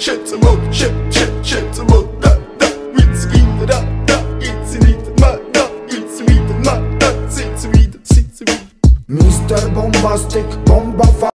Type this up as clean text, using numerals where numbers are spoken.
schätze mal, schätze mal, da, jetzt wieder da, jetzt wieder mal, da, jetzt wieder mal, da, sitze wieder. Mr. Bombastic, Bomba